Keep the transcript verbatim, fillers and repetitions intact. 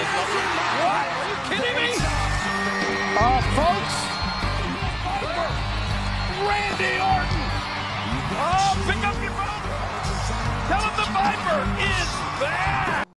What? Are you kidding me? Uh, folks. Randy Orton. Oh, pick up your phone. Tell him the Viper is back.